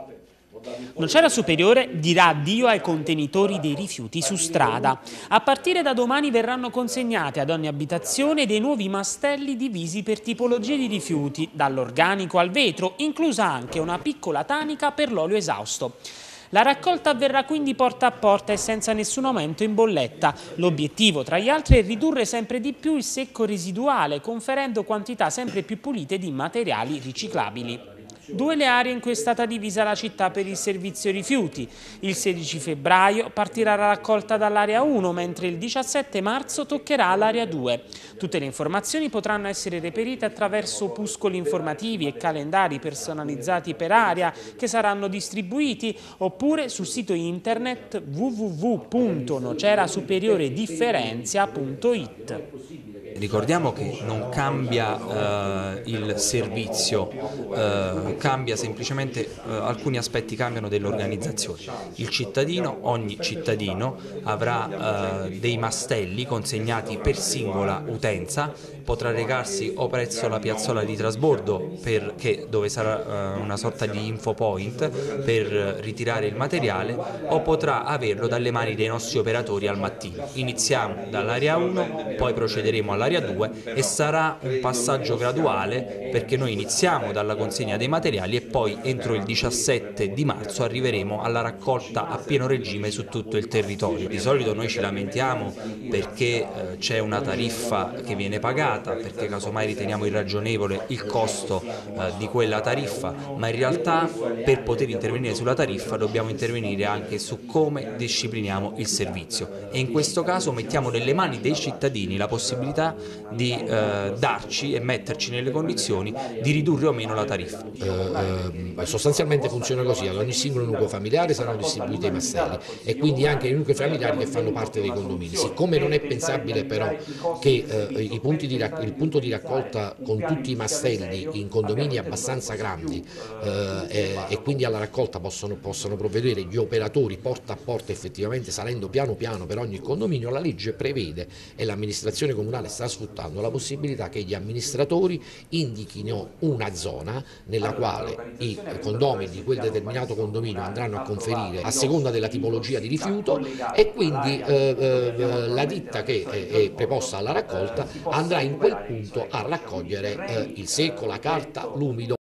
Nocera Superiore dirà addio ai contenitori dei rifiuti su strada. A partire da domani verranno consegnati ad ogni abitazione dei nuovi mastelli divisi per tipologie di rifiuti, dall'organico al vetro, inclusa anche una piccola tanica per l'olio esausto. La raccolta avverrà quindi porta a porta e senza nessun aumento in bolletta. L'obiettivo, tra gli altri, è ridurre sempre di più il secco residuale, conferendo quantità sempre più pulite di materiali riciclabili. Due le aree in cui è stata divisa la città per il servizio rifiuti. Il 16 febbraio partirà la raccolta dall'area 1, mentre il 17 marzo toccherà l'area 2. Tutte le informazioni potranno essere reperite attraverso opuscoli informativi e calendari personalizzati per area che saranno distribuiti oppure sul sito internet www.nocerasuperiore-differenzia.it. Ricordiamo che non cambia il servizio, cambia semplicemente alcuni aspetti cambiano dell'organizzazione. Ogni cittadino avrà dei mastelli consegnati per singola utenza, potrà recarsi o presso la piazzola di trasbordo dove sarà una sorta di infopoint per ritirare il materiale, o potrà averlo dalle mani dei nostri operatori al mattino. Iniziamo dall'area 1, poi procederemo all'area 2 e sarà un passaggio graduale, perché noi iniziamo dalla consegna dei materiali e poi entro il 17 di marzo arriveremo alla raccolta a pieno regime su tutto il territorio. Di solito noi ci lamentiamo perché c'è una tariffa che viene pagata, perché casomai riteniamo irragionevole il costo di quella tariffa, ma in realtà per poter intervenire sulla tariffa dobbiamo intervenire anche su come discipliniamo il servizio, e in questo caso mettiamo nelle mani dei cittadini la possibilità di darci e metterci nelle condizioni di ridurre o meno la tariffa. Sostanzialmente funziona così: ad ogni singolo nucleo familiare saranno distribuiti i mastelli e quindi anche i nuclei familiari che fanno parte dei condomini. Siccome non è pensabile però che il punto di raccolta con tutti i mastelli in condomini abbastanza grandi e quindi alla raccolta possono provvedere gli operatori porta a porta, effettivamente salendo piano piano per ogni condominio, la legge prevede, e l'amministrazione comunale sta sfruttando la possibilità che gli amministratori indichino una zona nella quale i condomini di quel determinato condominio andranno a conferire a seconda della tipologia di rifiuto, e quindi la ditta che è preposta alla raccolta andrà in quel punto a raccogliere il secco, la carta, l'umido.